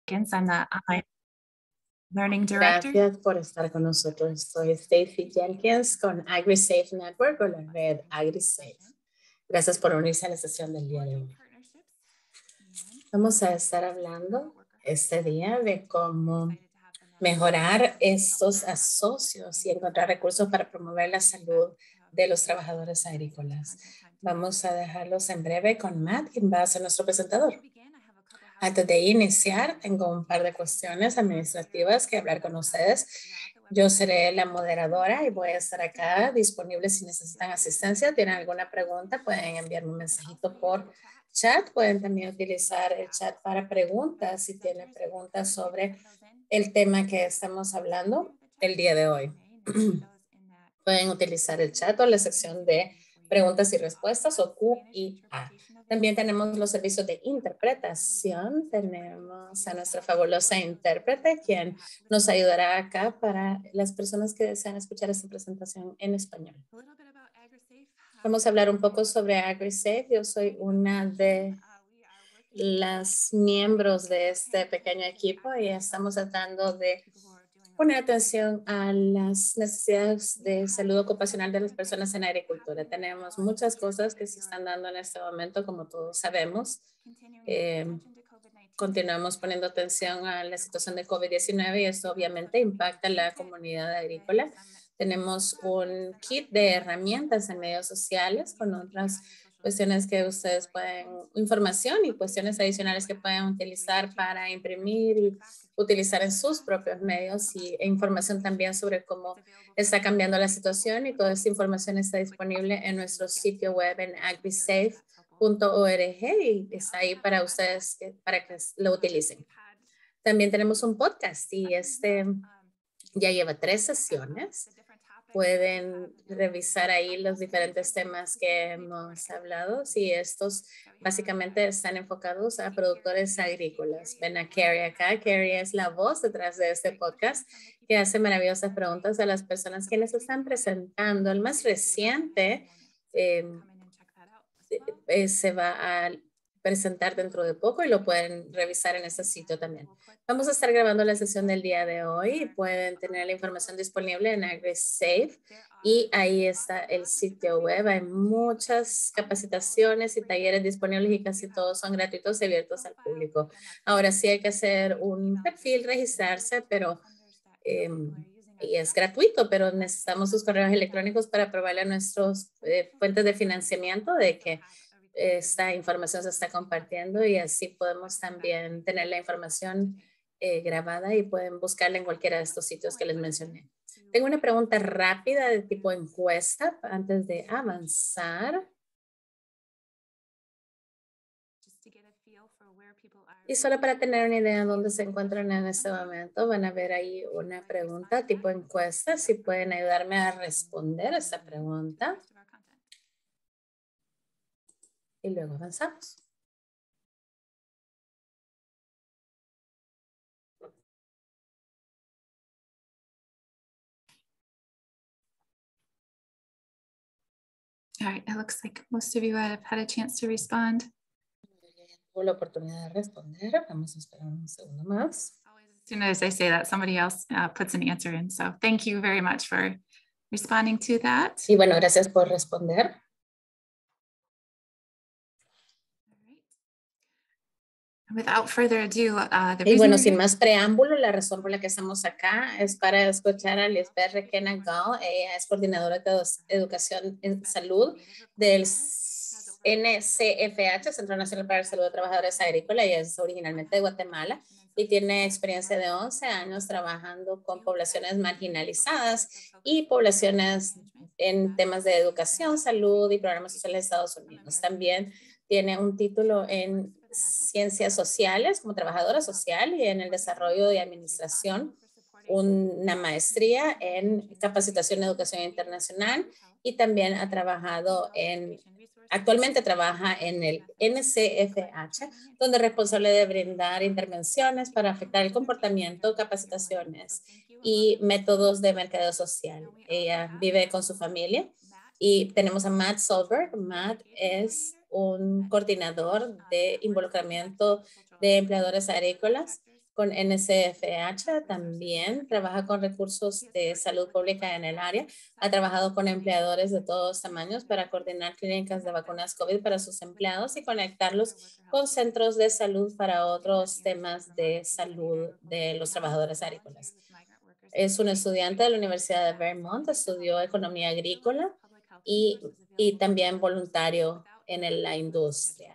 Jenkins. I'm the Learning Director. Gracias por estar con nosotros. Soy Stacy Jenkins con AgriSafe Network o la red AgriSafe. Gracias por unirse a la sesión del día de hoy. Vamos a estar hablando este día de cómo mejorar estos asocios y encontrar recursos para promover la salud de los trabajadores agrícolas. Vamos a dejarlos en breve con Matt, quien va a ser nuestro presentador. Antes de iniciar, tengo un par de cuestiones administrativas que hablar con ustedes. Yo seré la moderadora y voy a estar acá disponible si necesitan asistencia. ¿Tienen alguna pregunta? Pueden enviarme un mensajito por chat. Pueden también utilizar el chat para preguntas si tienen preguntas sobre el tema que estamos hablando el día de hoy. Pueden utilizar el chat o la sección de preguntas y respuestas o Q&A. También tenemos los servicios de interpretación. Tenemos a nuestra fabulosa intérprete, quien nos ayudará acá para las personas que desean escuchar esta presentación en español. Vamos a hablar un poco sobre AgriSafe. Yo soy una de las miembros de este pequeño equipo y estamos tratando de poner atención a las necesidades de salud ocupacional de las personas en agricultura. Tenemos muchas cosas que se están dando en este momento, como todos sabemos. Continuamos poniendo atención a la situación de COVID-19 y esto obviamente impacta a la comunidad agrícola. Tenemos un kit de herramientas en medios sociales con otras cuestiones que ustedes pueden, información y cuestiones adicionales que pueden utilizar para imprimir y utilizar en sus propios medios e información también sobre cómo está cambiando la situación y toda esta información está disponible en nuestro sitio web en agrisafe.org y está ahí para ustedes, para que lo utilicen. También tenemos un podcast y este ya lleva 3 sesiones. Pueden revisar ahí los diferentes temas que hemos hablado. Sí, estos básicamente están enfocados a productores agrícolas. Ven a Carrie acá. Carrie es la voz detrás de este podcast que hace maravillosas preguntas a las personas quienes están presentando. El más reciente se va a presentar dentro de poco y lo pueden revisar en este sitio también. Vamos a estar grabando la sesión del día de hoy. Pueden tener la información disponible en AgriSafe y ahí está el sitio web. Hay muchas capacitaciones y talleres disponibles y casi todos son gratuitos y abiertos al público. Ahora sí hay que hacer un perfil, registrarse, pero y es gratuito, pero necesitamos sus correos electrónicos para probarle a nuestros fuentes de financiamiento de que esta información se está compartiendo y así podemos también tener la información grabada y pueden buscarla en cualquiera de estos sitios que les mencioné. Tengo una pregunta rápida de tipo encuesta antes de avanzar. Y solo para tener una idea de dónde se encuentran en este momento, van a ver ahí una pregunta tipo encuesta. Si pueden ayudarme a responder esta pregunta. Y luego avanzamos. All right, it looks like most of you have had a chance to respond. Tuve la oportunidad de responder. Vamos a esperar un segundo más. As soon as I say that, somebody else puts an answer in. So thank you very much for responding to that. Y bueno, gracias por responder. Without further ado, y bueno, sin más preámbulo, la razón por la que estamos acá es para escuchar a Lisbeth Requena Gall. Ella es coordinadora de educación en salud del NCFH, Centro Nacional para la Salud de Trabajadores Agrícolas. Ella es originalmente de Guatemala y tiene experiencia de 11 años trabajando con poblaciones marginalizadas y poblaciones en temas de educación, salud y programas sociales de Estados Unidos. También tiene un título en ciencias sociales como trabajadora social y en el desarrollo de administración, una maestría en capacitación y educación internacional y también ha trabajado actualmente trabaja en el NCFH, donde es responsable de brindar intervenciones para afectar el comportamiento, capacitaciones y métodos de mercadeo social. Ella vive con su familia y tenemos a Matt Solberg. Matt es un coordinador de involucramiento de empleadores agrícolas con NCFH también, trabaja con recursos de salud pública en el área, ha trabajado con empleadores de todos tamaños para coordinar clínicas de vacunas COVID para sus empleados y conectarlos con centros de salud para otros temas de salud de los trabajadores agrícolas. Es un estudiante de la Universidad de Vermont, estudió economía agrícola y también voluntario en la industria.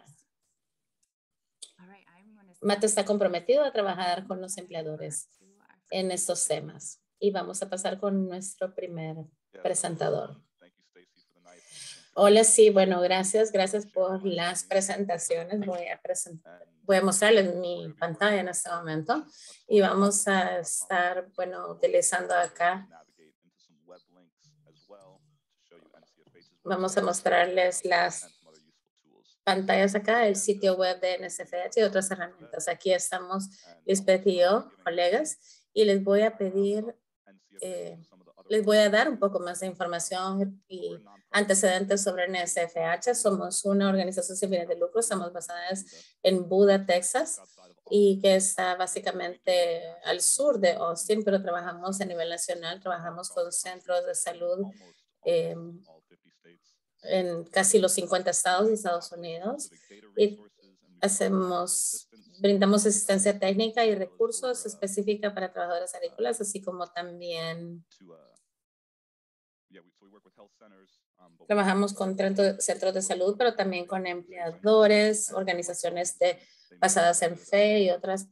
Matt está comprometido a trabajar con los empleadores en estos temas. Y vamos a pasar con nuestro primer presentador. Hola, sí, bueno, gracias por las presentaciones. Voy a mostrarles mi pantalla en este momento y vamos a estar, utilizando acá. Vamos a mostrarles las pantallas acá, el sitio web de NSFH y otras herramientas. Aquí estamos Lisbeth y yo, colegas, y les voy a pedir, les voy a dar un poco más de información y antecedentes sobre NSFH. Somos una organización sin fines de lucro, estamos basadas en Buda, Texas, y que está básicamente al sur de Austin, pero trabajamos a nivel nacional, trabajamos con centros de salud en casi los 50 estados de Estados Unidos y brindamos asistencia técnica y recursos específica para trabajadores agrícolas, así como también trabajamos con centros de salud, pero también con empleadores, organizaciones basadas en fe y otras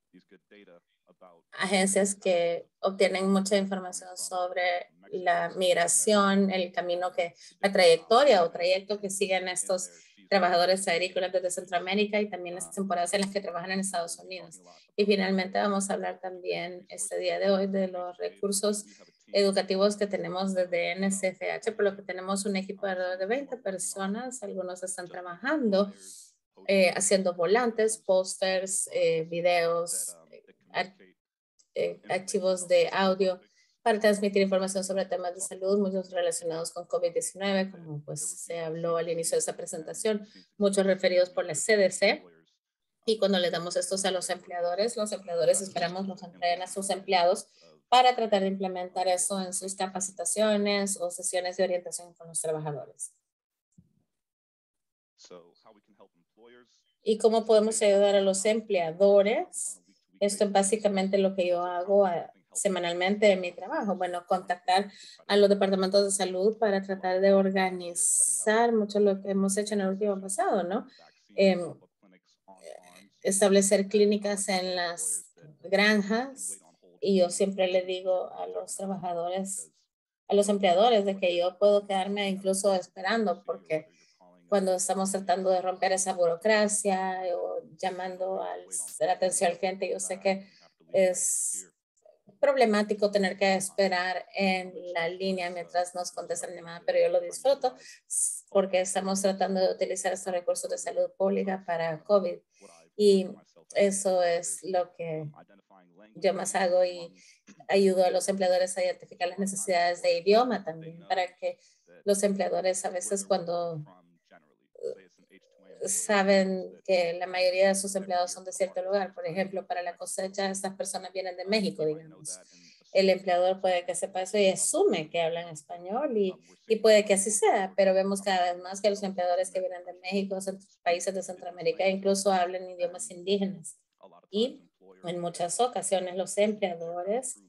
agencias que obtienen mucha información sobre la migración, el camino la trayectoria o trayecto que siguen estos trabajadores agrícolas desde Centroamérica y también las temporadas en las que trabajan en Estados Unidos. Y finalmente vamos a hablar también este día de hoy de los recursos educativos que tenemos desde NSFH, por lo que tenemos un equipo de alrededor de 20 personas. Algunos están trabajando haciendo volantes, pósters, videos, archivos de audio para transmitir información sobre temas de salud, muchos relacionados con COVID-19, como pues se habló al inicio de esta presentación, muchos referidos por la CDC. Y cuando le damos estos a los empleadores esperamos los entreguen a sus empleados para tratar de implementar eso en sus capacitaciones o sesiones de orientación con los trabajadores. ¿Y cómo podemos ayudar a los empleadores? Esto es básicamente lo que yo hago semanalmente en mi trabajo. Bueno, contactar a los departamentos de salud para tratar de organizar mucho lo que hemos hecho en el último pasado, ¿no? Establecer clínicas en las granjas. Y yo siempre le digo a los trabajadores, a los empleadores, de que yo puedo quedarme incluso esperando, porque cuando estamos tratando de romper esa burocracia o llamando a la atención al cliente, yo sé que es problemático tener que esperar en la línea mientras nos contestan la llamada, pero yo lo disfruto porque estamos tratando de utilizar estos recursos de salud pública para COVID y eso es lo que yo más hago y ayudo a los empleadores a identificar las necesidades de idioma también para que los empleadores a veces cuando saben que la mayoría de sus empleados son de cierto lugar. Por ejemplo, para la cosecha, estas personas vienen de México, digamos. El empleador puede que sepa eso y asume que hablan español y puede que así sea, pero vemos cada vez más que los empleadores que vienen de México, países de Centroamérica, incluso hablan idiomas indígenas. Y en muchas ocasiones los empleadores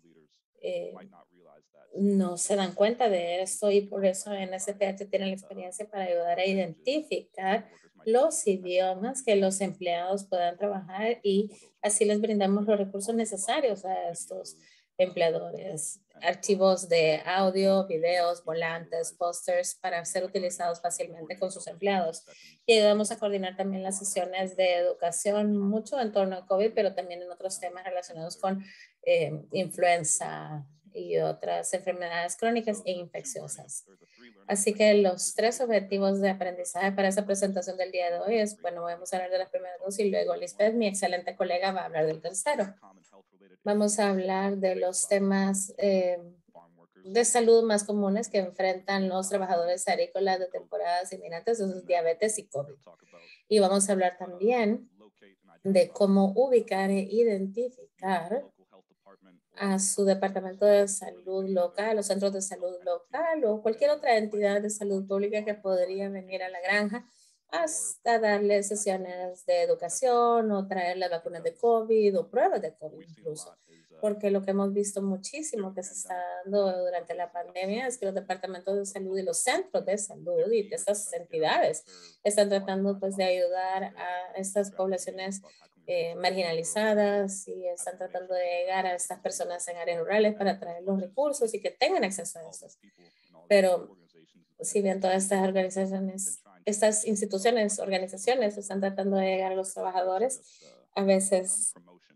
no se dan cuenta de esto y por eso NSFH tiene la experiencia para ayudar a identificar los idiomas que los empleados puedan trabajar y así les brindamos los recursos necesarios a estos empleadores. Archivos de audio, videos, volantes, pósters para ser utilizados fácilmente con sus empleados. Y ayudamos a coordinar también las sesiones de educación, mucho en torno a COVID, pero también en otros temas relacionados con influenza y otras enfermedades crónicas e infecciosas. Así que los 3 objetivos de aprendizaje para esa presentación del día de hoy es, bueno, vamos a hablar de las primeras 2 y luego Lisbeth, mi excelente colega, va a hablar del tercero. Vamos a hablar de los temas de salud más comunes que enfrentan los trabajadores agrícolas de temporadas inminentes, eso es diabetes y COVID. Y vamos a hablar también de cómo ubicar e identificar a su departamento de salud local o centros de salud local o cualquier otra entidad de salud pública que podría venir a la granja hasta darle sesiones de educación o traerle vacunas de COVID o pruebas de COVID incluso. Porque lo que hemos visto muchísimo que se está dando durante la pandemia es que los departamentos de salud y los centros de salud y estas entidades están tratando pues de ayudar a estas poblaciones marginalizadas y están tratando de llegar a estas personas en áreas rurales para traer los recursos y que tengan acceso a estos. Pero si bien todas estas organizaciones, estas instituciones, organizaciones están tratando de llegar a los trabajadores, a veces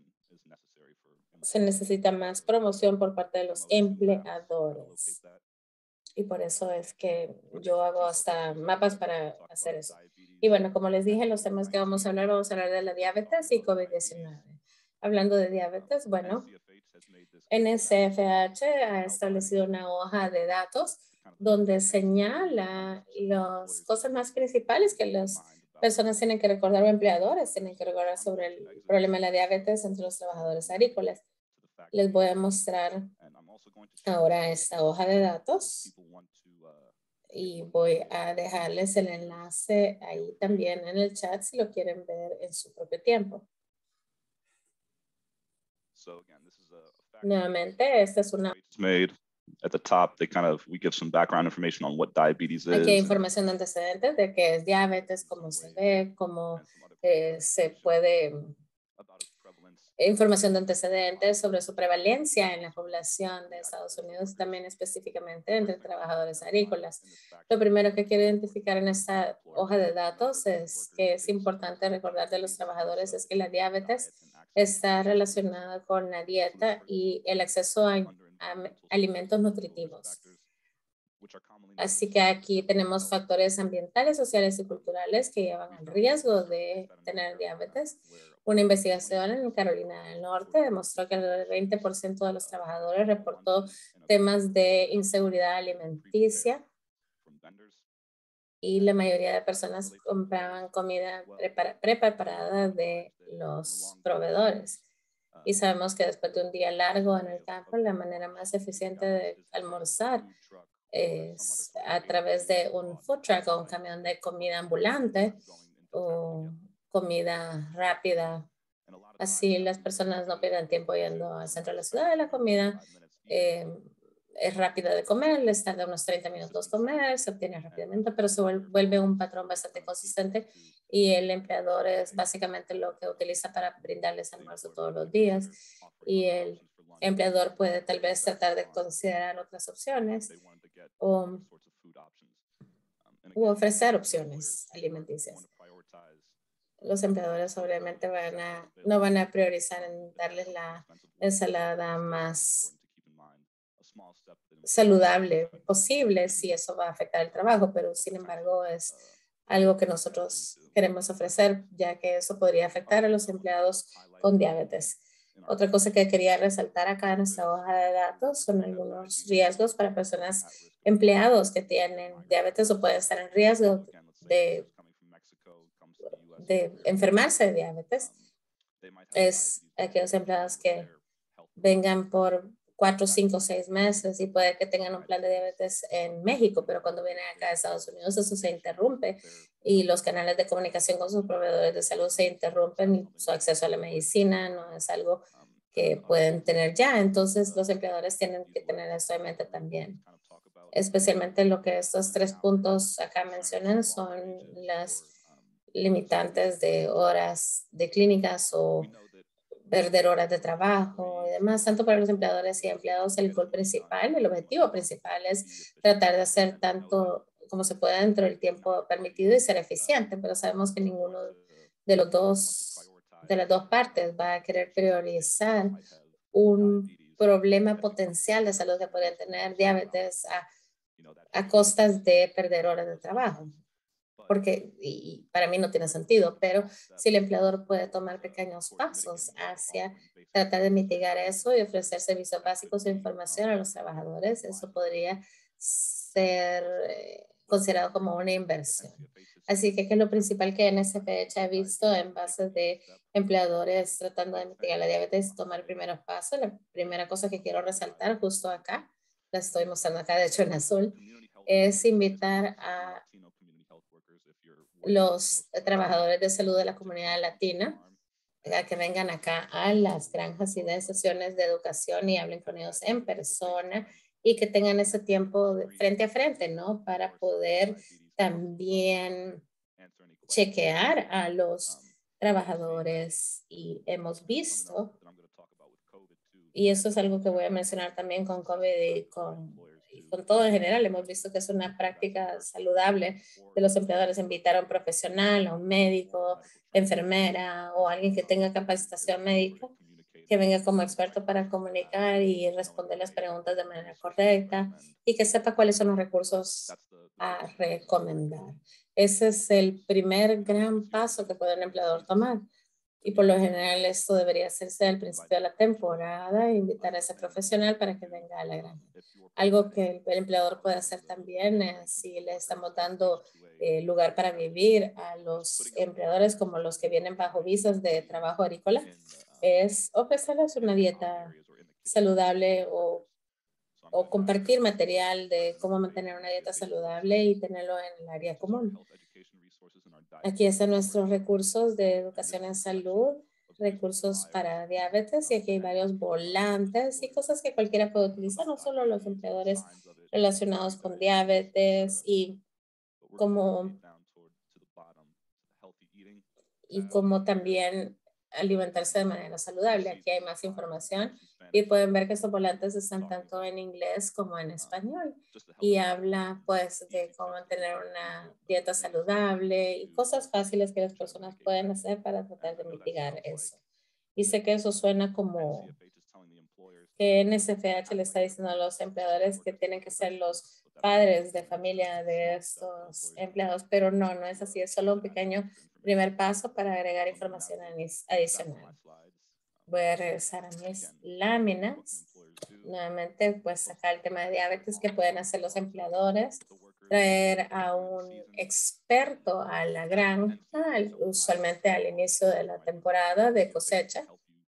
se necesita más promoción por parte de los empleadores. Y por eso es que yo hago hasta mapas para hacer eso. Y bueno, como les dije, los temas que vamos a hablar de la diabetes y COVID-19. Hablando de diabetes, bueno, NSFH ha establecido una hoja de datos donde señala las cosas más principales que las personas tienen que recordar o empleadores tienen que recordar sobre el problema de la diabetes entre los trabajadores agrícolas. Les voy a mostrar ahora esta hoja de datos y voy a dejarles el enlace ahí también en el chat si lo quieren ver en su propio tiempo. Nuevamente, esta es una... At the top, we give some background information on what diabetes is. Aquí hay información de antecedentes de qué es diabetes, cómo se ve, cómo se puede... Información de antecedentes sobre su prevalencia en la población de Estados Unidos, también específicamente entre trabajadores agrícolas. Lo primero que quiero identificar en esta hoja de datos es que es importante recordar de los trabajadores es que la diabetes está relacionada con la dieta y el acceso a alimentos nutritivos. Así que aquí tenemos factores ambientales, sociales y culturales que llevan al riesgo de tener diabetes. Una investigación en Carolina del Norte demostró que el 20% de los trabajadores reportó temas de inseguridad alimenticia y la mayoría de personas compraban comida preparada de los proveedores. Y sabemos que después de un día largo en el campo, la manera más eficiente de almorzar es a través de un food truck o un camión de comida ambulante o comida rápida. Así las personas no pierdan tiempo yendo al centro de la ciudad. La comida es rápida de comer, les tarda unos 30 minutos comer, se obtiene rápidamente, pero se vuelve un patrón bastante consistente y el empleador es básicamente lo que utiliza para brindarles almuerzo todos los días y el empleador puede tal vez tratar de considerar otras opciones o ofrecer opciones alimenticias. Los empleadores obviamente no van a priorizar en darles la ensalada más saludable posible si eso va a afectar el trabajo, pero sin embargo es algo que nosotros queremos ofrecer, ya que eso podría afectar a los empleados con diabetes. Otra cosa que quería resaltar acá en nuestra hoja de datos son algunos riesgos para personas empleados que tienen diabetes o pueden estar en riesgo de enfermarse de diabetes. Es aquellos empleados que vengan por 4, 5, 6 meses y puede que tengan un plan de diabetes en México, pero cuando vienen acá a Estados Unidos eso se interrumpe y los canales de comunicación con sus proveedores de salud se interrumpen y su acceso a la medicina no es algo que pueden tener ya. Entonces los empleadores tienen que tener esto en mente también. Especialmente lo que estos 3 puntos acá mencionan son las limitantes de horas de clínicas o perder horas de trabajo y demás, tanto para los empleadores y empleados. El goal principal, el objetivo principal es tratar de hacer tanto como se pueda dentro del tiempo permitido y ser eficiente, pero sabemos que ninguno de las dos partes va a querer priorizar un problema potencial de salud que podría tener diabetes a costas de perder horas de trabajo. Porque y para mí no tiene sentido, pero si el empleador puede tomar pequeños pasos hacia tratar de mitigar eso y ofrecer servicios básicos de información a los trabajadores, eso podría ser considerado como una inversión. Así que, ¿qué es lo principal que NSPH ha visto en base de empleadores tratando de mitigar la diabetes? Tomar el primer paso. La primera cosa que quiero resaltar justo acá, la estoy mostrando acá, de hecho en azul, es invitar a los trabajadores de salud de la comunidad latina a que vengan acá a las granjas y den sesiones de educación y hablen con ellos en persona y que tengan ese tiempo de frente a frente, ¿no? Para poder también chequear a los trabajadores y hemos visto, y eso es algo que voy a mencionar también con COVID y con todo en general, hemos visto que es una práctica saludable de los empleadores invitar a un profesional, a un médico, enfermera o alguien que tenga capacitación médica que venga como experto para comunicar y responder las preguntas de manera correcta y que sepa cuáles son los recursos a recomendar. Ese es el primer gran paso que puede un empleador tomar. Y por lo general esto debería hacerse al principio de la temporada, invitar a ese profesional para que venga a la granja. Algo que el empleador puede hacer también es si le estamos dando lugar para vivir a los empleadores como los que vienen bajo visas de trabajo agrícola, es ofrecerles una dieta saludable o compartir material de cómo mantener una dieta saludable y tenerlo en el área común. Aquí están nuestros recursos de educación en salud, recursos para diabetes y aquí hay varios volantes y cosas que cualquiera puede utilizar, no solo los empleadores relacionados con diabetes y como también alimentarse de manera saludable. Aquí hay más información y pueden ver que estos volantes están tanto en inglés como en español y habla pues de cómo tener una dieta saludable y cosas fáciles que las personas pueden hacer para tratar de mitigar eso. Y sé que eso suena como que NSFH le está diciendo a los empleadores que tienen que ser los padres de familia de estos empleados, pero no es así, es solo un pequeño primer paso para agregar información adicional. Voy a regresar a mis láminas. Nuevamente, pues sacar el tema de diabetes que pueden hacer los empleadores, traer a un experto a la granja, usualmente al inicio de la temporada de cosecha.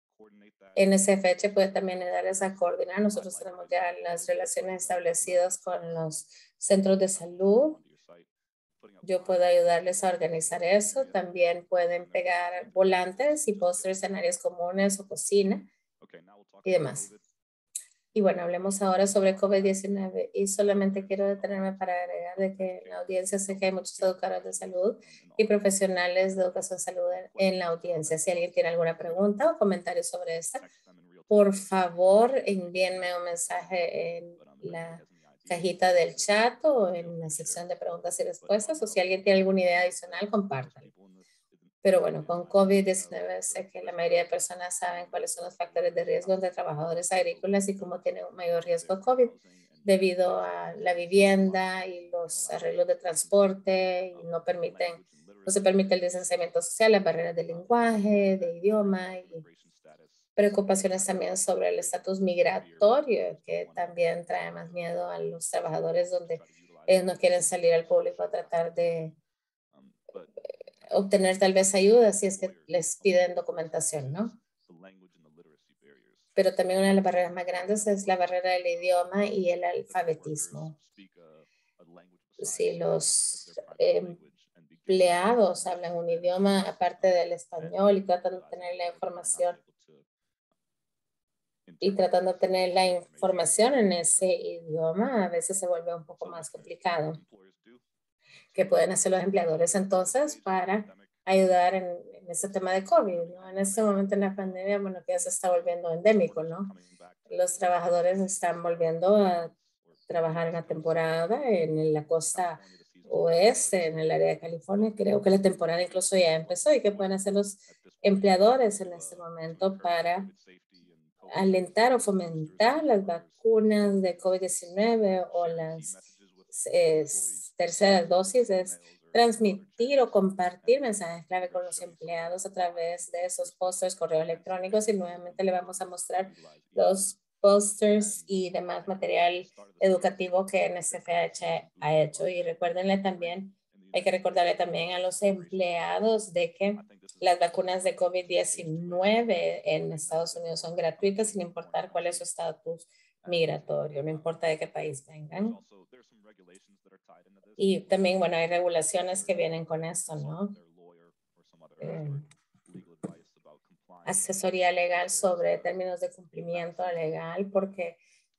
NSFH puede también ayudarles a coordinar. Nosotros tenemos ya las relaciones establecidas con los centros de salud. Yo puedo ayudarles a organizar eso. También pueden pegar volantes y pósters en áreas comunes o cocina y demás. Y bueno, hablemos ahora sobre COVID-19 y solamente quiero detenerme para agregar de que en la audiencia sé que hay muchos educadores de salud y profesionales de educación de salud en la audiencia. Si alguien tiene alguna pregunta o comentario sobre esta, por favor envíenme un mensaje en la cajita del chat o en la sección de preguntas y respuestas o si alguien tiene alguna idea adicional, compártanlo. Pero bueno, con COVID-19 sé que la mayoría de personas saben cuáles son los factores de riesgo de trabajadores agrícolas y cómo tienen un mayor riesgo COVID debido a la vivienda y los arreglos de transporte y no se permite el distanciamiento social, las barreras de lenguaje, de idioma y preocupaciones también sobre el estatus migratorio que también trae más miedo a los trabajadores donde ellos no quieren salir al público a tratar de obtener tal vez ayuda si es que les piden documentación, ¿no? Pero también una de las barreras más grandes es la barrera del idioma y el alfabetismo. Si los empleados hablan un idioma aparte del español y tratan de obtener la información en ese idioma, a veces se vuelve un poco más complicado. ¿Qué pueden hacer los empleadores entonces para ayudar en ese tema de COVID, ¿no? En este momento en la pandemia, bueno, que ya se está volviendo endémico, ¿no? Los trabajadores están volviendo a trabajar en la temporada en la costa oeste, en el área de California. Creo que la temporada incluso ya empezó. ¿Y qué pueden hacer los empleadores en este momento para alentar o fomentar las vacunas de COVID-19 o las terceras dosis? Es transmitir o compartir mensajes clave con los empleados a través de esos pósters, correos electrónicos y nuevamente le vamos a mostrar los posters y demás material educativo que NSFH ha hecho. Y recuérdenle también, hay que recordarle también a los empleados de que las vacunas de COVID-19 en Estados Unidos son gratuitas sin importar cuál es su estatus migratorio, no importa de qué país vengan. Y también, bueno, hay regulaciones que vienen con esto, ¿no? Asesoría legal sobre términos de cumplimiento legal, porque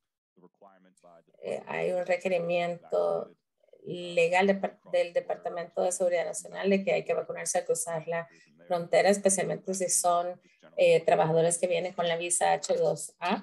hay un requerimiento legal del Departamento de Seguridad Nacional de que hay que vacunarse al cruzar la frontera, especialmente si son trabajadores que vienen con la visa H2A.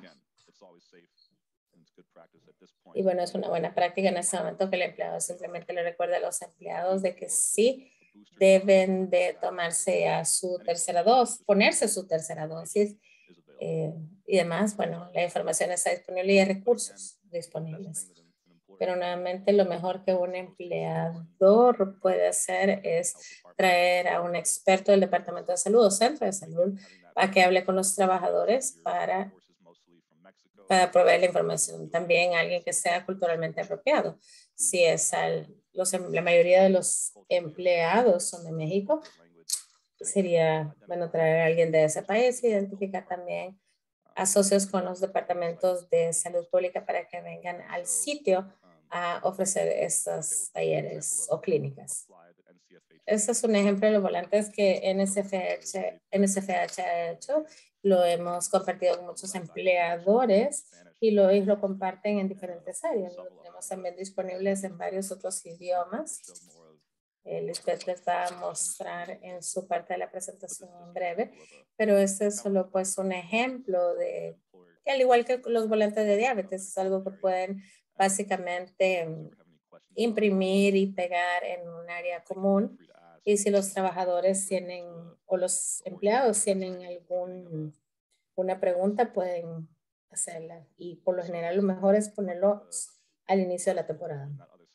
Y bueno, es una buena práctica en este momento que el empleado simplemente le recuerde a los empleados de que sí deben de tomarse a su tercera dosis, ponerse su tercera dosis y demás. Bueno, la información está disponible y hay recursos disponibles. Pero nuevamente lo mejor que un empleador puede hacer es traer a un experto del Departamento de Salud o Centro de Salud para que hable con los trabajadores para proveer la información. También alguien que sea culturalmente apropiado. Si es la mayoría de los empleados son de México, sería bueno traer a alguien de ese país e identificar también a socios con los departamentos de salud pública para que vengan al sitio a ofrecer estos talleres o clínicas. Este es un ejemplo de los volantes que NSFH ha hecho. Lo hemos compartido con muchos empleadores y lo comparten en diferentes áreas. Lo tenemos también disponibles en varios otros idiomas. Lisbeth les va a mostrar en su parte de la presentación en breve, pero este es solo pues un ejemplo de que al igual que los volantes de diabetes, es algo que pueden básicamente imprimir y pegar en un área común. Y si los trabajadores tienen o los empleados tienen una pregunta, pueden hacerla. Y por lo general lo mejor es ponerlo al inicio de la temporada.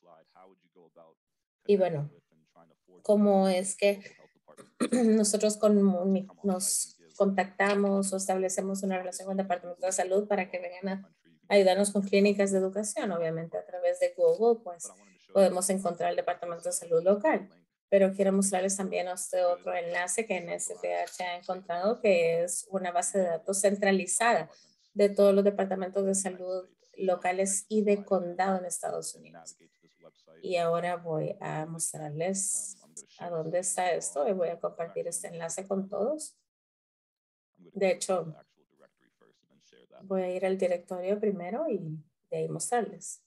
Y bueno, ¿cómo es que nosotros nos contactamos o establecemos una relación con el Departamento de Salud para que vengan a ayudarnos con clínicas de educación? Obviamente a través de Google, pues podemos encontrar el Departamento de Salud local. Pero quiero mostrarles también este otro enlace que NSFH ha encontrado, que es una base de datos centralizada de todos los departamentos de salud locales y de condado en Estados Unidos. Y ahora voy a mostrarles a dónde está esto y voy a compartir este enlace con todos. De hecho, voy a ir al directorio primero y de ahí mostrarles.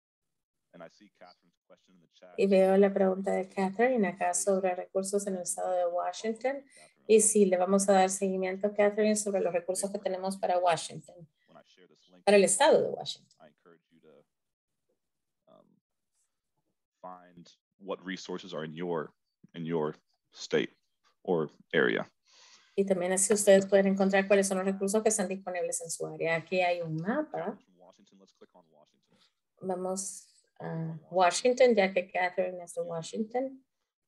Y veo la pregunta de Catherine acá sobre recursos en el estado de Washington. Y sí, le vamos a dar seguimiento a Catherine sobre los recursos que tenemos para Washington, para el estado de Washington. Find what resources are in your state or area. Y también así ustedes pueden encontrar cuáles son los recursos que están disponibles en su área. Aquí hay un mapa. Vamos a Washington, ya que Catherine es de Washington.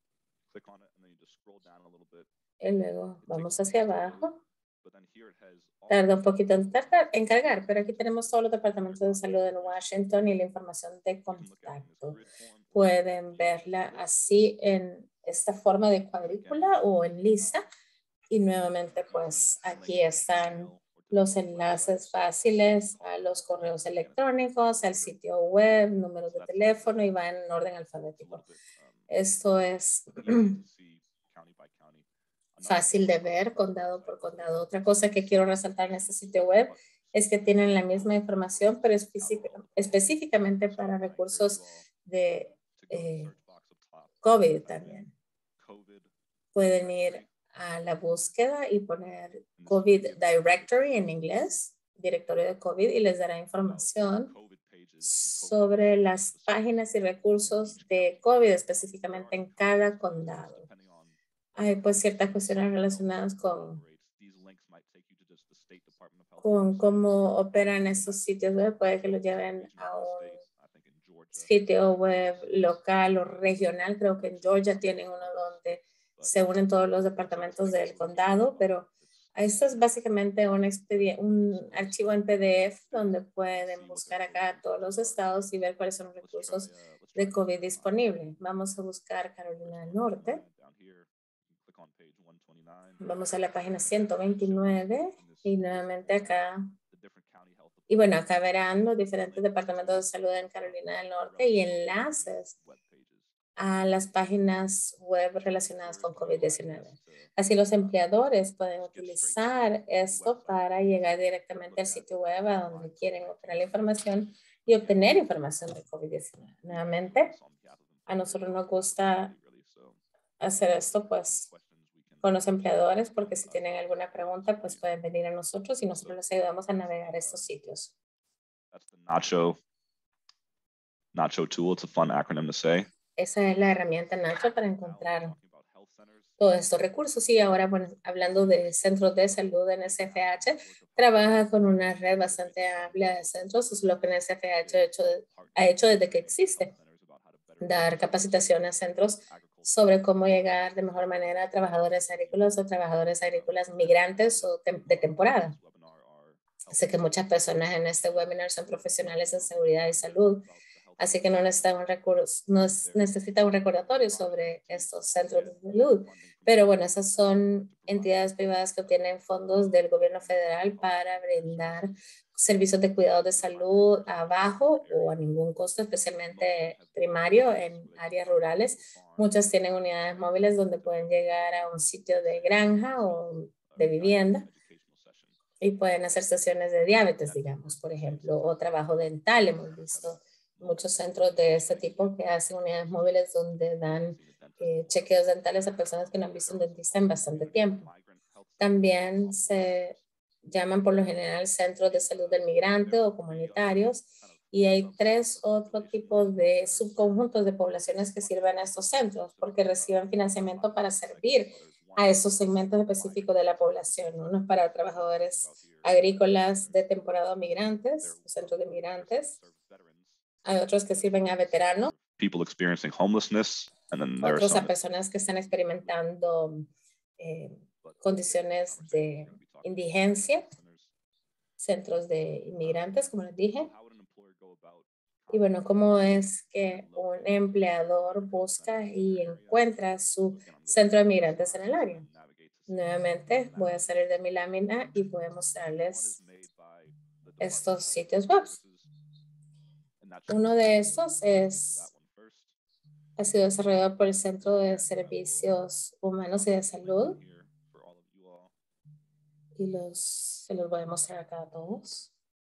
Y luego vamos hacia abajo. Tarda un poquito en cargar, pero aquí tenemos todos los departamentos de salud en Washington y la información de contacto. Pueden verla así en esta forma de cuadrícula o en lista. Y nuevamente, pues aquí están los enlaces fáciles a los correos electrónicos, al sitio web, números de teléfono y va en orden alfabético. Esto es fácil de ver condado por condado. Otra cosa que quiero resaltar en este sitio web es que tienen la misma información, pero específicamente para recursos de COVID también. Pueden ir a la búsqueda y poner COVID Directory en inglés, directorio de COVID, y les dará información sobre las páginas y recursos de COVID específicamente en cada condado. Hay pues ciertas cuestiones relacionadas con cómo operan estos sitios web. Puede que los lleven a un sitio web local o regional. Creo que en Georgia tienen uno donde se unen todos los departamentos del condado, pero Esto es básicamente un archivo en PDF donde pueden buscar acá todos los estados y ver cuáles son los recursos de COVID disponibles. Vamos a buscar Carolina del Norte. Vamos a la página 129 y nuevamente acá. Y bueno, acá verán los diferentes departamentos de salud en Carolina del Norte y enlaces a las páginas web relacionadas con COVID-19. Así los empleadores pueden utilizar esto para llegar directamente al sitio web a donde quieren obtener la información y obtener información de COVID-19. Nuevamente, a nosotros nos gusta hacer esto pues con los empleadores porque si tienen alguna pregunta pues pueden venir a nosotros y nosotros les ayudamos a navegar estos sitios. Nacho tool, it's a fun acronym to say. Esa es la herramienta Nacho para encontrar todos estos recursos. Y ahora, bueno, hablando de centros de salud en SFH, trabaja con una red bastante amplia de centros. Eso es lo que en SFH ha hecho desde que existe. Dar capacitación a centros sobre cómo llegar de mejor manera a trabajadores agrícolas o trabajadores agrícolas migrantes o de temporada. Sé que muchas personas en este webinar son profesionales en seguridad y salud, así que no necesita un recordatorio sobre estos centros de salud. Pero bueno, esas son entidades privadas que obtienen fondos del gobierno federal para brindar servicios de cuidado de salud a bajo o a ningún costo, especialmente primario en áreas rurales. Muchas tienen unidades móviles donde pueden llegar a un sitio de granja o de vivienda y pueden hacer sesiones de diabetes, digamos, por ejemplo, o trabajo dental. Hemos visto muchos centros de este tipo que hacen unidades móviles donde dan chequeos dentales a personas que no han visto un dentista en bastante tiempo. También se llaman por lo general centros de salud del migrante o comunitarios y hay 3 otros tipos de subconjuntos de poblaciones que sirven a estos centros porque reciben financiamiento para servir a esos segmentos específicos de la población. Uno es para trabajadores agrícolas de temporada o migrantes, centros de migrantes. Hay otros que sirven a veteranos. People experiencing homelessness. And then otros a personas que están experimentando condiciones de indigencia. Centros de inmigrantes, como les dije. Y bueno, ¿cómo es que un empleador busca y encuentra su centro de migrantes en el área? Nuevamente voy a salir de mi lámina y voy a mostrarles estos sitios web. Uno de estos ha sido desarrollado por el Centro de Servicios Humanos y de Salud. Y se los voy a mostrar acá a todos.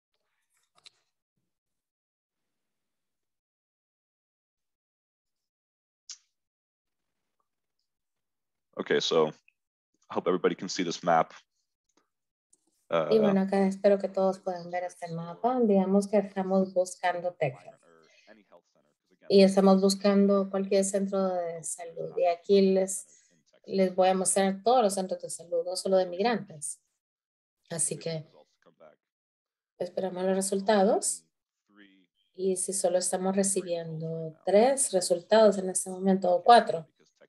Okay, so I hope everybody can see this map. Y bueno, acá espero que todos puedan ver este mapa. Digamos que estamos buscando Texas. Y estamos buscando cualquier centro de salud. Y aquí les voy a mostrar todos los centros de salud, no solo de migrantes. Así que esperamos los resultados. Y si solo estamos recibiendo 3 resultados en este momento o 4,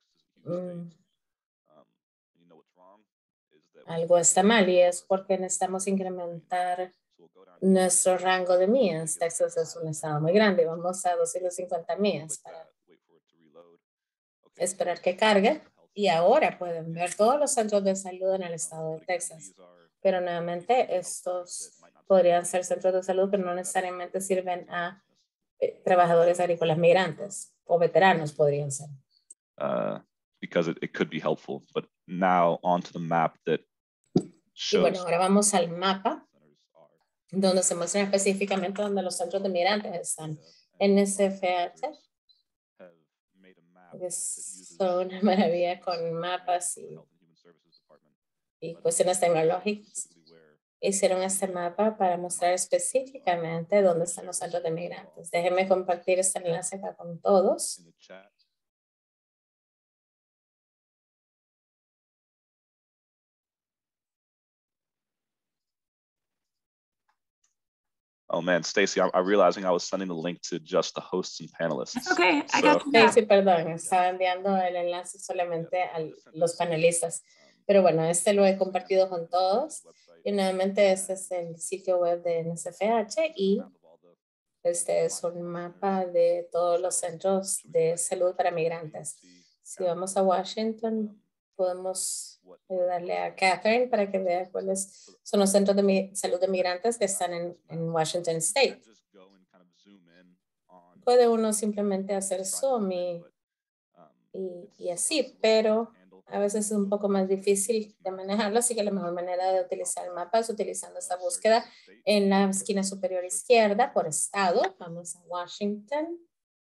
algo está mal y es porque necesitamos incrementar nuestro rango de millas. Texas es un estado muy grande. Vamos a 250 millas para esperar que cargue. Y ahora pueden ver todos los centros de salud en el estado de Texas. Pero nuevamente estos podrían ser centros de salud, pero no necesariamente sirven a trabajadores agrícolas migrantes o veteranos podrían ser. Because it could be helpful, but now onto the map that shows. Y bueno, ahora vamos al mapa donde se muestra específicamente donde los centros de migrantes están. En SFH es una maravilla con mapas y cuestiones tecnológicas. Hicieron este mapa para mostrar específicamente dónde están los centros de migrantes. Déjenme compartir este enlace acá con todos. Oh man, Stacy, I'm realizing I was sending the link to just the hosts and panelists. That's okay, I got you. Stacy, perdón, estaba enviando el enlace solamente a los panelistas. Pero bueno, este lo he compartido con todos. Y nuevamente este es el sitio web de NSFH y este es un mapa de todos los centros de salud para migrantes. Si vamos a Washington, podemos ayudarle a Catherine para que vea cuáles son los centros de salud de migrantes que están en Washington State. Puede uno simplemente hacer zoom y así, pero a veces es un poco más difícil de manejarlo, así que la mejor manera de utilizar el mapa es utilizando esta búsqueda en la esquina superior izquierda por estado. Vamos a Washington.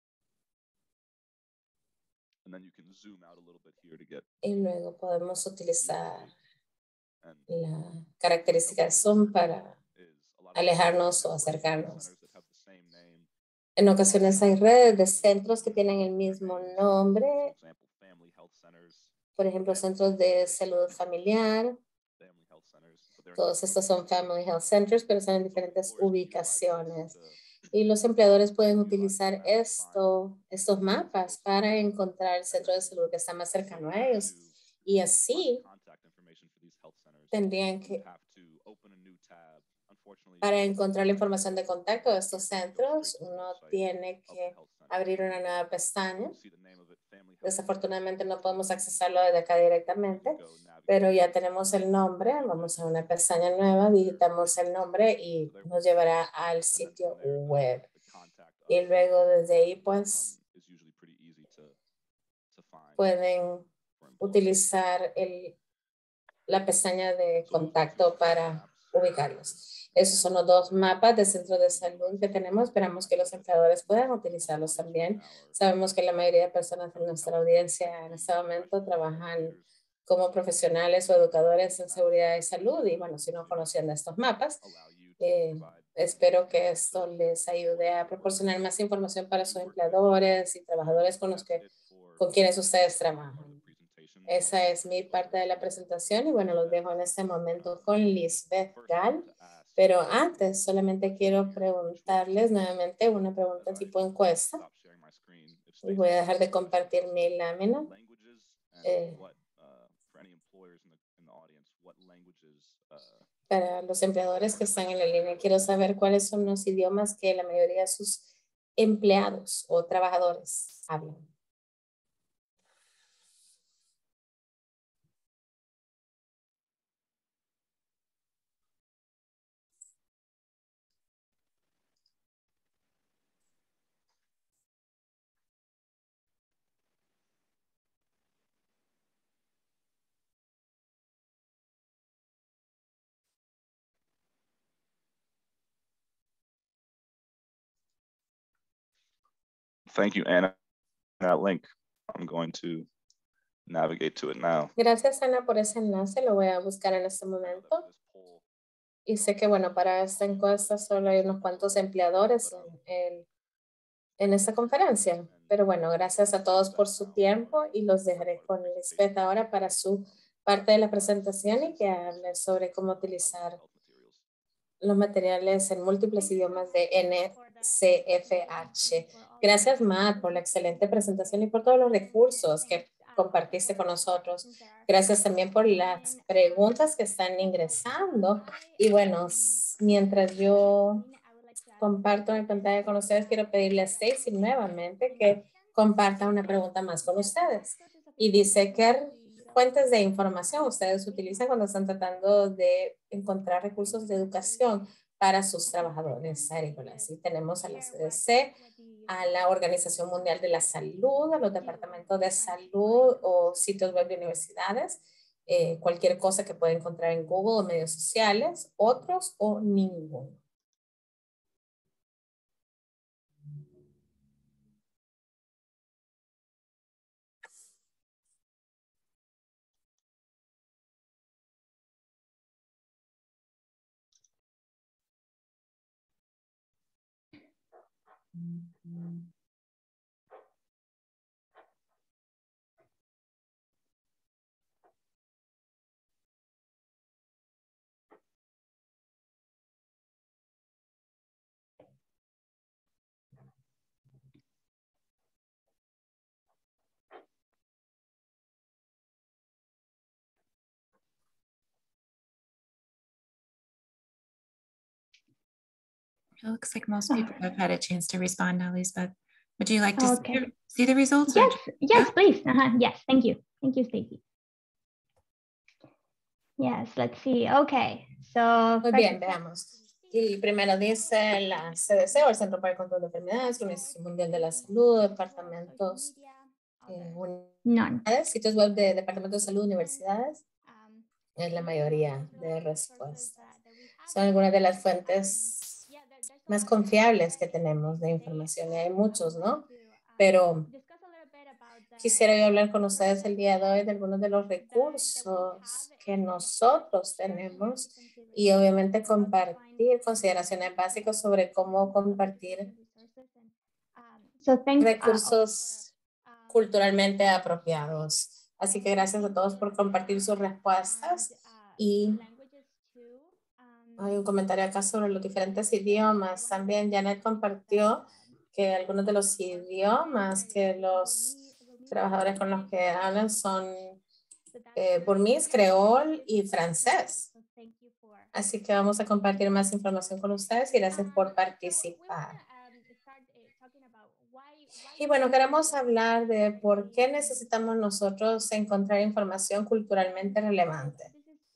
Y luego podemos utilizar la característica de zoom para alejarnos o acercarnos. En ocasiones hay redes de centros que tienen el mismo nombre. Por ejemplo, centros de salud familiar. Todos estos son Family Health Centers, pero están en diferentes ubicaciones. Y los empleadores pueden utilizar estos mapas para encontrar el centro de salud que está más cercano a ellos. Y así tendrían que, para encontrar la información de contacto de estos centros, uno tiene que abrir una nueva pestaña. Desafortunadamente no podemos accesarlo desde acá directamente, pero ya tenemos el nombre. Vamos a una pestaña nueva, digitamos el nombre y nos llevará al sitio web. Y luego desde ahí, pues, pueden utilizar la pestaña de contacto para ubicarlos. Esos son los dos mapas de centros de salud que tenemos. Esperamos que los empleadores puedan utilizarlos también. Sabemos que la mayoría de personas en nuestra audiencia en este momento trabajan como profesionales o educadores en seguridad y salud. Y bueno, si no conocían estos mapas, espero que esto les ayude a proporcionar más información para sus empleadores y trabajadores con quienes ustedes trabajan. Esa es mi parte de la presentación y bueno, los dejo en este momento con Lisbeth Gall. Pero antes, solamente quiero preguntarles nuevamente una pregunta tipo encuesta. Y voy a dejar de compartir mi lámina. Para los empleadores que están en la línea, quiero saber cuáles son los idiomas que la mayoría de sus empleados o trabajadores hablan. Thank you, Anna. That link, I'm going to navigate to it now. Gracias, Ana, por ese enlace. Lo voy a buscar en este momento. Y sé que, bueno, para esta encuesta solo hay unos cuantos empleadores en esta conferencia. Pero bueno, gracias a todos por su tiempo y los dejaré con Lisbeth ahora para su parte de la presentación y que hable sobre cómo utilizar los materiales en múltiples idiomas de NCFH. Gracias, Matt, por la excelente presentación y por todos los recursos que compartiste con nosotros. Gracias también por las preguntas que están ingresando. Y bueno, mientras yo comparto mi pantalla con ustedes, quiero pedirle a Stacy nuevamente que comparta una pregunta más con ustedes. Y dice, ¿qué fuentes de información ustedes utilizan cuando están tratando de encontrar recursos de educación para sus trabajadores agrícolas? Y tenemos a la CDC, a la Organización Mundial de la Salud, a los departamentos de salud o sitios web de universidades, cualquier cosa que pueda encontrar en Google o medios sociales, otros o ninguno. It looks like most people have had a chance to respond now, Lisbeth. Would you like to Okay. see the results? Yes, yes, Yeah? please. Yes, thank you. Thank you, Stacy. Yes, let's see. Okay, so. Muy bien, veamos. Y primero dice la CDC, o el Centro para el Control de Enfermedades, Organización Mundial de la Salud, departamentos, None. sitios web de departamentos de salud, universidades. Es la mayoría de respuestas. Son algunas de las fuentes más confiables que tenemos de información. Y hay muchos, ¿no? Pero quisiera yo hablar con ustedes el día de hoy de algunos de los recursos que nosotros tenemos y obviamente compartir consideraciones básicas sobre cómo compartir recursos culturalmente apropiados. Así que gracias a todos por compartir sus respuestas y hay un comentario acá sobre los diferentes idiomas. También Janet compartió que algunos de los idiomas que los trabajadores con los que hablan son burmís, creol y francés. Así que vamos a compartir más información con ustedes y gracias por participar. Y bueno, queremos hablar de por qué necesitamos nosotros encontrar información culturalmente relevante.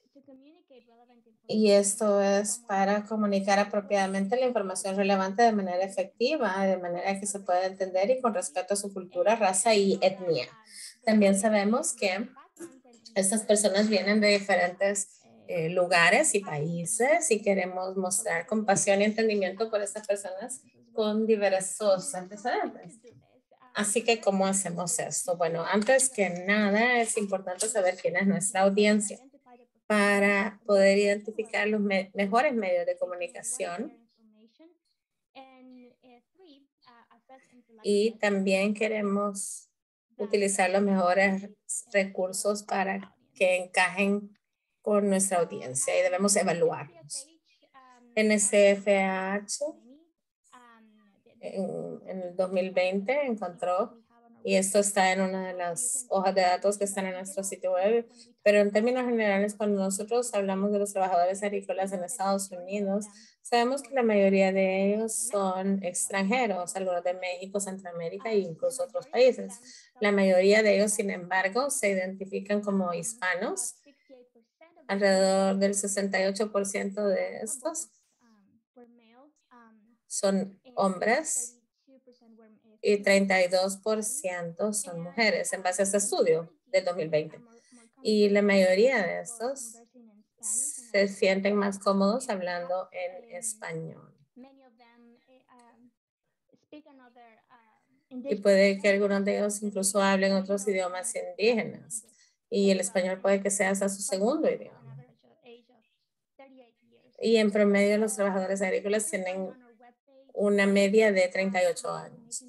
Y esto es para comunicar apropiadamente la información relevante de manera efectiva, de manera que se pueda entender y con respeto a su cultura, raza y etnia. También sabemos que estas personas vienen de diferentes lugares y países y queremos mostrar compasión y entendimiento por estas personas con diversos antecedentes. Así que, ¿cómo hacemos esto? Bueno, antes que nada es importante saber quién es nuestra audiencia para poder identificar los mejores medios de comunicación. Y también queremos utilizar los mejores recursos para que encajen con nuestra audiencia y debemos evaluarlos. NCFH en el 2020 encontró, y esto está en una de las hojas de datos que están en nuestro sitio web, pero en términos generales, cuando nosotros hablamos de los trabajadores agrícolas en Estados Unidos, sabemos que la mayoría de ellos son extranjeros, algunos de México, Centroamérica e incluso otros países. La mayoría de ellos, sin embargo, se identifican como hispanos. Alrededor del 68% de estos son hombres y 32% son mujeres en base a este estudio del 2020. Y la mayoría de estos se sienten más cómodos hablando en español. Y puede que algunos de ellos incluso hablen otros idiomas indígenas. Y el español puede que sea hasta su segundo idioma. Y en promedio los trabajadores agrícolas tienen una media de 38 años.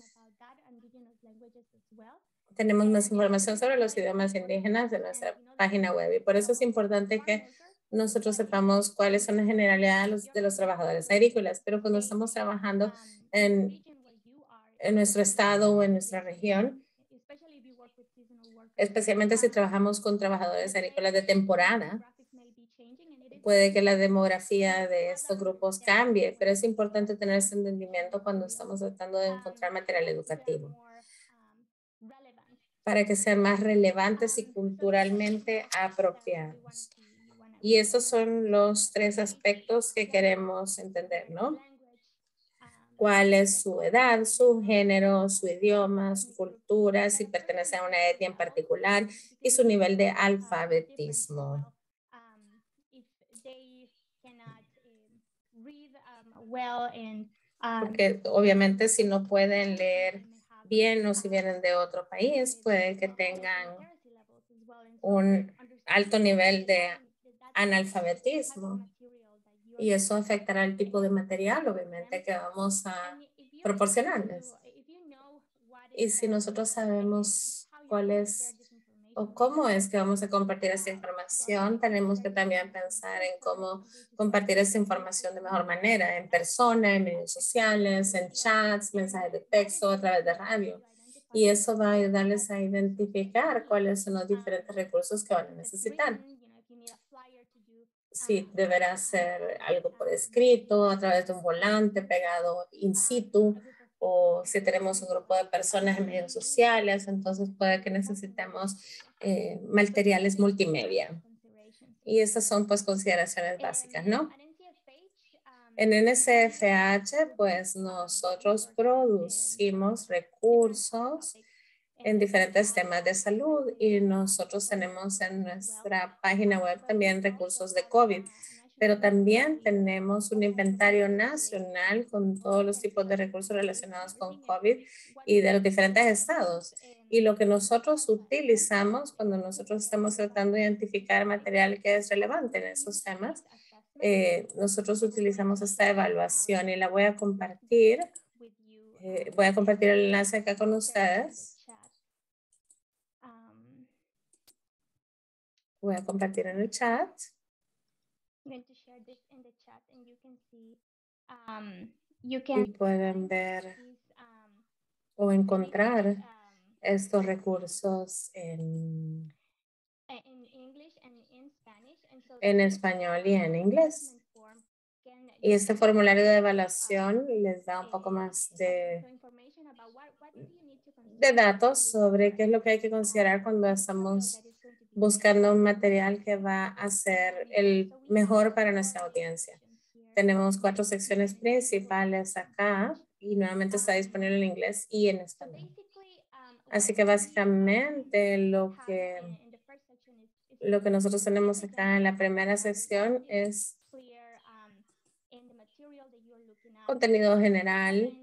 Tenemos más información sobre los idiomas indígenas en nuestra página web y por eso es importante que nosotros sepamos cuáles son las generalidades de los trabajadores agrícolas, pero cuando estamos trabajando en nuestro estado o en nuestra región, especialmente si trabajamos con trabajadores agrícolas de temporada, puede que la demografía de estos grupos cambie, pero es importante tener ese entendimiento cuando estamos tratando de encontrar material educativo para que sean más relevantes y culturalmente apropiados. Y esos son los tres aspectos que queremos entender, ¿no? ¿Cuál es su edad, su género, su idioma, su cultura, si pertenece a una etnia en particular y su nivel de alfabetismo? Porque obviamente si no pueden leer bien o si vienen de otro país, puede que tengan un alto nivel de analfabetismo y eso afectará el tipo de material, obviamente, que vamos a proporcionarles. Y si nosotros sabemos cuál es o cómo es que vamos a compartir esta información, tenemos que también pensar en cómo compartir esta información de mejor manera, en persona, en medios sociales, en chats, mensajes de texto, a través de radio. Y eso va a ayudarles a identificar cuáles son los diferentes recursos que van a necesitar. si deberá ser algo por escrito, a través de un volante pegado in situ, o si tenemos un grupo de personas en medios sociales, entonces puede que necesitemos materiales multimedia. Y estas son pues consideraciones básicas, ¿no? En NSFH, pues nosotros producimos recursos en diferentes temas de salud y nosotros tenemos en nuestra página web también recursos de COVID, pero también tenemos un inventario nacional con todos los tipos de recursos relacionados con COVID y de los diferentes estados. Y lo que nosotros utilizamos cuando nosotros estamos tratando de identificar material que es relevante en esos temas, nosotros utilizamos esta evaluación y la voy a compartir. Voy a compartir el enlace acá con ustedes. Voy a compartir en el chat. Y pueden ver o encontrar estos recursos en español y en inglés. Y este formulario de evaluación les da un poco más de datos sobre qué es lo que hay que considerar cuando estamos buscando un material que va a ser el mejor para nuestra audiencia. Tenemos 4 secciones principales acá y nuevamente está disponible en inglés y en español. Así que básicamente lo que nosotros tenemos acá en la primera sección es contenido general,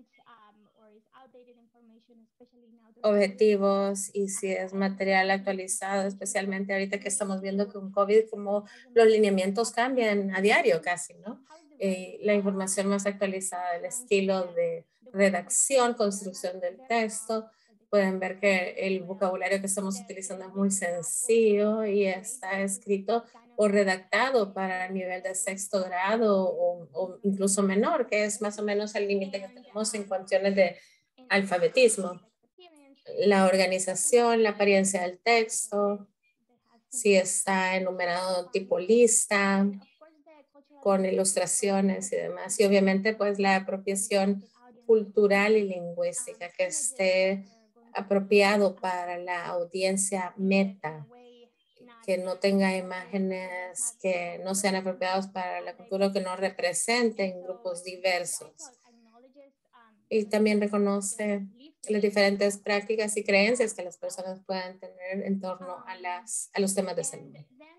objetivos y si es material actualizado, especialmente ahorita que estamos viendo con COVID, como los lineamientos cambian a diario casi, ¿no? La información más actualizada, el estilo de redacción, construcción del texto. Pueden ver que el vocabulario que estamos utilizando es muy sencillo y está escrito o redactado para nivel de sexto grado o incluso menor, que es más o menos el límite que tenemos en cuestiones de alfabetismo. La organización, la apariencia del texto, si está enumerado tipo lista, con ilustraciones y demás. Y obviamente pues la apropiación cultural y lingüística que esté apropiado para la audiencia meta, que no tenga imágenes que no sean apropiados para la cultura, que no representen grupos diversos. Y también reconoce las diferentes prácticas y creencias que las personas puedan tener en torno a los temas de salud.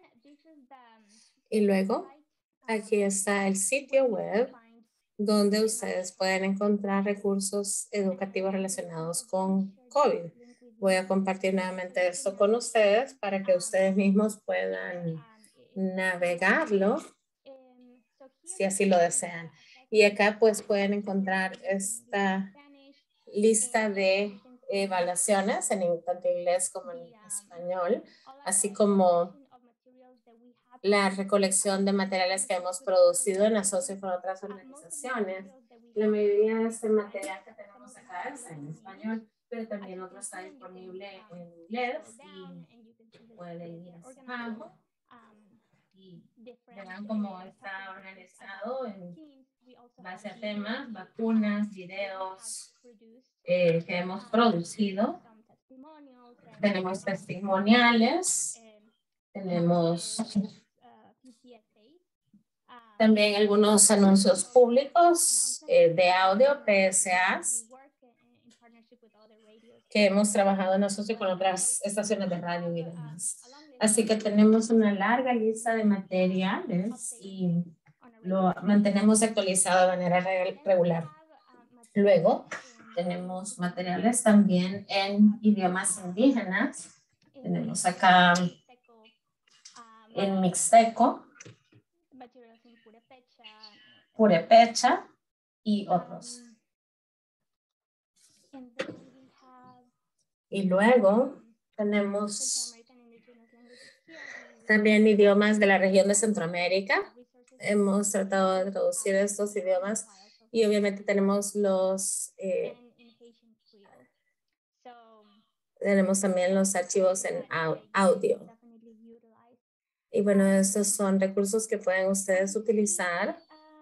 Y luego, aquí está el sitio web donde ustedes pueden encontrar recursos educativos relacionados con COVID. Voy a compartir nuevamente esto con ustedes para que ustedes mismos puedan navegarlo si así lo desean. Y acá pues pueden encontrar esta lista de evaluaciones en tanto inglés como en español, así como la recolección de materiales que hemos producido en asocio con otras organizaciones. La mayoría de este material que tenemos acá está en español, pero también otro está disponible en inglés y pueden ir hacia abajo y verán cómo está organizado en base a temas, vacunas, videos que hemos producido. Tenemos testimoniales, tenemos también algunos anuncios públicos de audio, PSAs, que hemos trabajado nosotros con otras estaciones de radio y demás. Así que tenemos una larga lista de materiales y lo mantenemos actualizado de manera regular. Luego, tenemos materiales también en idiomas indígenas. Tenemos acá en mixteco, purépecha y otros. Y luego tenemos también idiomas de la región de Centroamérica. Hemos tratado de traducir estos idiomas y obviamente tenemos tenemos también los archivos en audio. Y bueno, estos son recursos que pueden ustedes utilizar.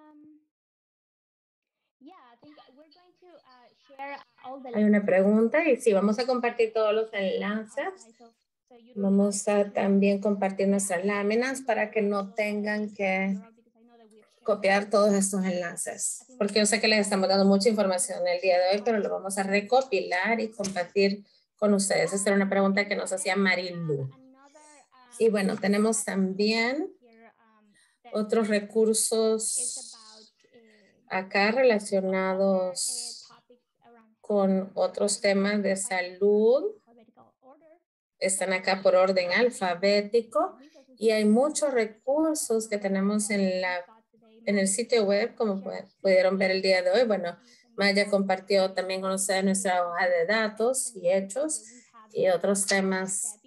Hay una pregunta y sí, vamos a compartir todos los enlaces. Vamos a también compartir nuestras láminas para que no tengan que copiar todos estos enlaces, porque yo sé que les estamos dando mucha información el día de hoy, pero lo vamos a recopilar y compartir con ustedes. Esta era una pregunta que nos hacía Marilu. Y bueno, tenemos también otros recursos acá relacionados con otros temas de salud. Están acá por orden alfabético y hay muchos recursos que tenemos en el sitio web, como pudieron ver el día de hoy. Bueno, Maya compartió también con ustedes nuestra hoja de datos y hechos y otros temas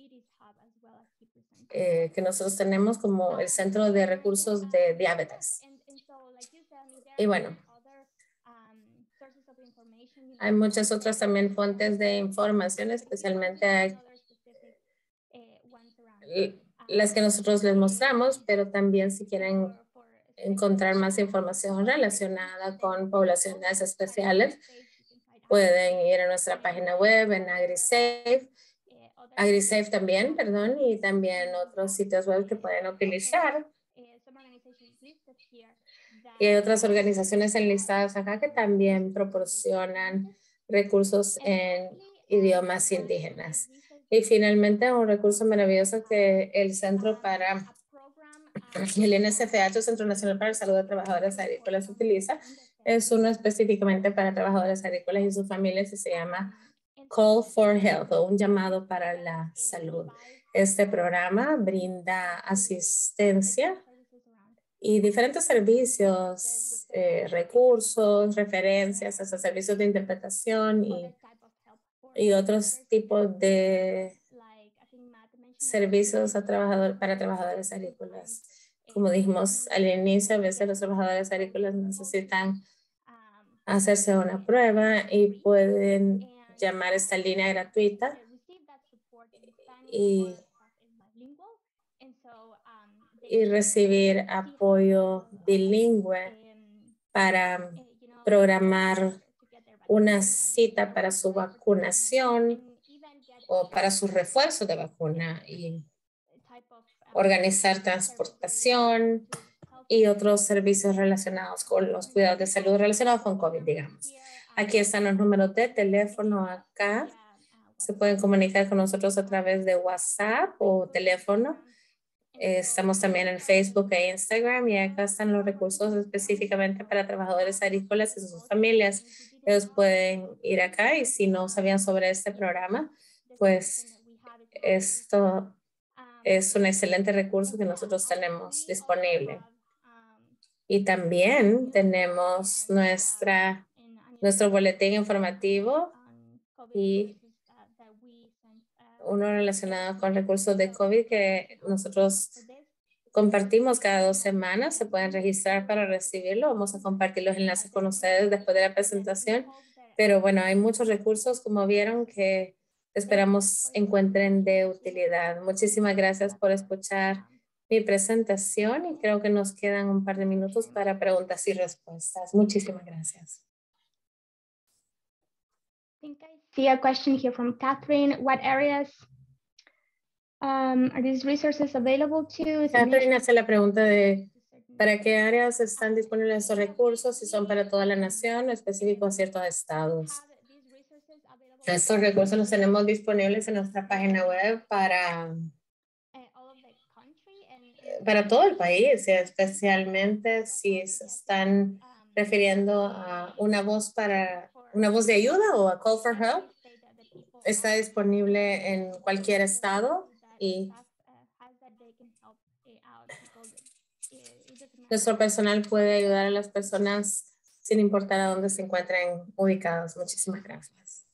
que nosotros tenemos como el Centro de Recursos de Diabetes. Y bueno, hay muchas otras también fuentes de información, especialmente hay las que nosotros les mostramos, pero también si quieren encontrar más información relacionada con poblaciones especiales, pueden ir a nuestra página web en AgriSafe también, perdón, y también otros sitios web que pueden utilizar. Y hay otras organizaciones enlistadas acá que también proporcionan recursos en idiomas indígenas. Y finalmente, un recurso maravilloso que el Centro para el NSFH, Centro Nacional para la Salud de Trabajadores Agrícolas, utiliza, es uno específicamente para trabajadores agrícolas y sus familias y se llama Call for Health o un llamado para la salud. Este programa brinda asistencia y diferentes servicios, recursos, referencias, hasta servicios de interpretación y otros tipos de servicios para trabajadores agrícolas. Como dijimos al inicio, a veces los trabajadores agrícolas necesitan hacerse una prueba y pueden llamar esta línea gratuita y recibir apoyo bilingüe para programar una cita para su vacunación o para su refuerzo de vacuna y organizar transportación y otros servicios relacionados con los cuidados de salud relacionados con COVID, digamos. Aquí están los números de teléfono acá. Se pueden comunicar con nosotros a través de WhatsApp o teléfono. Estamos también en Facebook e Instagram y acá están los recursos específicamente para trabajadores agrícolas y sus familias. Ellos pueden ir acá y si no sabían sobre este programa, pues esto es un excelente recurso que nosotros tenemos disponible. Y también tenemos nuestro boletín informativo y uno relacionado con recursos de COVID que nosotros compartimos cada 2 semanas. Se pueden registrar para recibirlo. Vamos a compartir los enlaces con ustedes después de la presentación. Pero bueno, hay muchos recursos, como vieron, que esperamos encuentren de utilidad. Muchísimas gracias por escuchar mi presentación y creo que nos quedan un par de minutos para preguntas y respuestas. Muchísimas gracias. See a question here from Catherine. What areas are these resources available to? Catherine hace la pregunta de ¿para qué áreas están disponibles estos recursos? Si son para toda la nación o específicos a ciertos estados. Estos recursos los tenemos disponibles en nuestra página web para todo el país, especialmente si se están refiriendo a una voz de ayuda o a Call for Help. Está disponible en cualquier estado y nuestro personal puede ayudar a las personas sin importar a dónde se encuentren ubicados. Muchísimas gracias.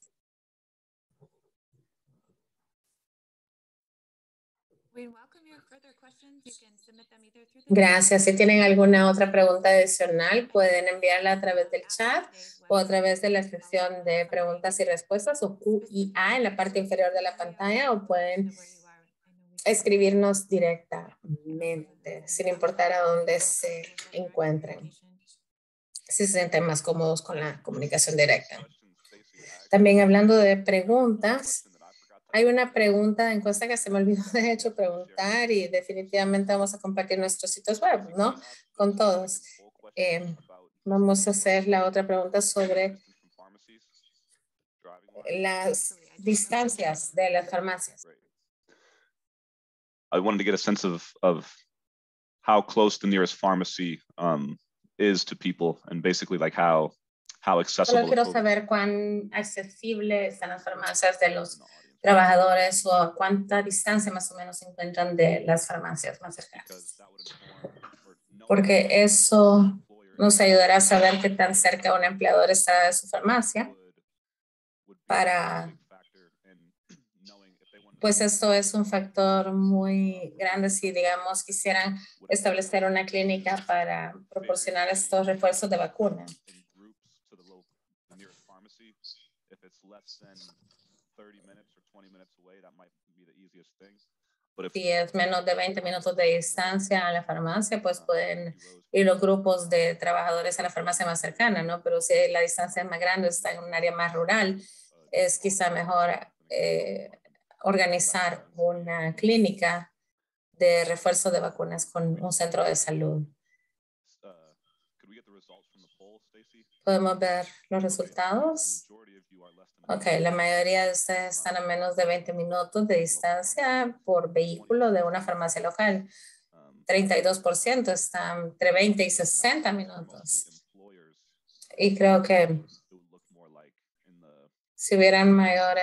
Gracias. Si tienen alguna otra pregunta adicional, pueden enviarla a través del chat o a través de la sección de preguntas y respuestas o Q&A en la parte inferior de la pantalla o pueden escribirnos directamente, sin importar a dónde se encuentren, si se sienten más cómodos con la comunicación directa. También hablando de preguntas, hay una pregunta de encuesta que se me olvidó de hecho preguntar y definitivamente vamos a compartir nuestros sitios web, ¿no? Con todos. Vamos a hacer la otra pregunta sobre las distancias de las farmacias. I wanted to get a sense of how close the nearest pharmacy is to people, and basically like how accessible. Solo quiero saber cuán accesible están las farmacias de los trabajadores o a cuánta distancia más o menos se encuentran de las farmacias más cercanas. Porque eso nos ayudará a saber qué tan cerca un empleador está de su farmacia para, pues esto es un factor muy grande si, digamos, quisieran establecer una clínica para proporcionar estos refuerzos de vacuna. Si es menos de 20 minutos de distancia a la farmacia, pues pueden ir los grupos de trabajadores a la farmacia más cercana, ¿no? Pero si la distancia es más grande, está en un área más rural, es quizá mejor organizar una clínica de refuerzo de vacunas con un centro de salud. ¿Podemos ver los resultados? Ok, la mayoría de ustedes están a menos de 20 minutos de distancia por vehículo de una farmacia local. 32% están entre 20 y 60 minutos. Y creo que si hubieran mayor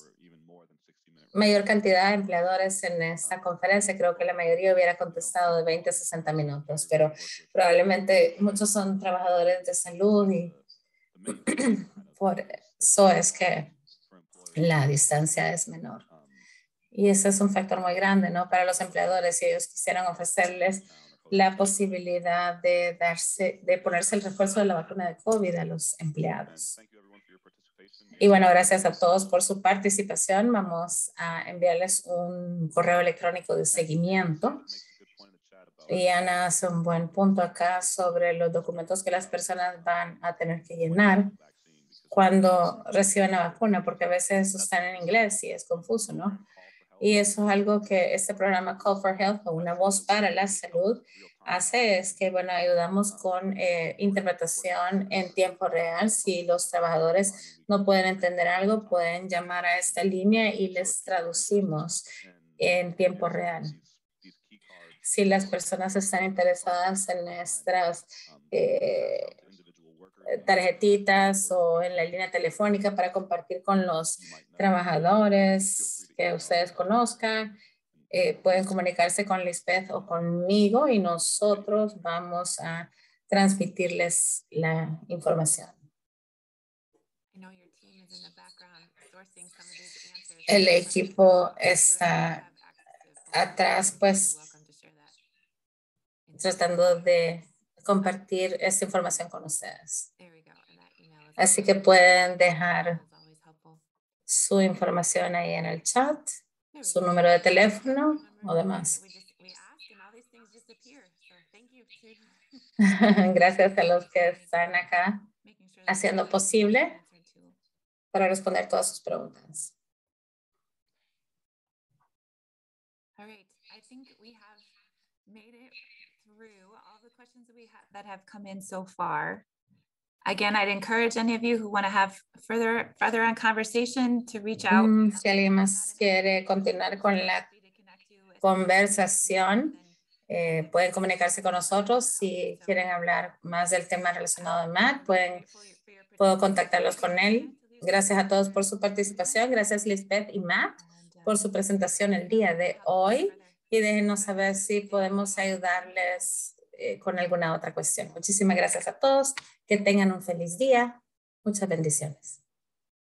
cantidad de empleadores en esta conferencia, creo que la mayoría hubiera contestado de 20 a 60 minutos, pero probablemente muchos son trabajadores de salud y por eso es que la distancia es menor. Y ese es un factor muy grande, ¿no? Para los empleadores, si ellos quisieran ofrecerles la posibilidad de ponerse el refuerzo de la vacuna de COVID a los empleados. Y bueno, gracias a todos por su participación. Vamos a enviarles un correo electrónico de seguimiento. Y Ana hace un buen punto acá sobre los documentos que las personas van a tener que llenar cuando reciban la vacuna, porque a veces están en inglés y es confuso, ¿no? Y eso es algo que este programa Call for Health, o una voz para la salud, hace, es que, bueno, ayudamos con interpretación en tiempo real. Si los trabajadores no pueden entender algo, pueden llamar a esta línea y les traducimos en tiempo real. Si las personas están interesadas en nuestras tarjetitas o en la línea telefónica para compartir con los trabajadores que ustedes conozcan, pueden comunicarse con Lisbeth o conmigo y nosotros vamos a transmitirles la información. El equipo está atrás, pues, tratando de compartir esta información con ustedes. Así que pueden dejar su información ahí en el chat, su número de teléfono o demás. Gracias a los que están acá haciendo posible para responder todas sus preguntas. All right, I think we have made it through all the questions that have come in so far. Again, I'd encourage any of you who want to have further on conversation to reach out. Si alguien más quiere continuar con la conversación, pueden comunicarse con nosotros. Si quieren hablar más del tema relacionado a Matt, puedo contactarlos con él. Gracias a todos por su participación. Gracias Lisbeth y Matt por su presentación el día de hoy. Y déjenos saber si podemos ayudarles con alguna otra cuestión. Muchísimas gracias a todos. Que tengan un feliz día. Muchas bendiciones.